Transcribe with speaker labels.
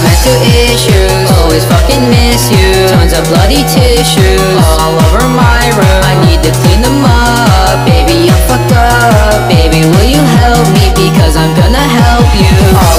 Speaker 1: Back to issues, always fucking miss you. Tons of bloody tissues all over my room. I need to clean them up. Baby, I'm fucked up. Baby, will you help me? Because I'm gonna help you.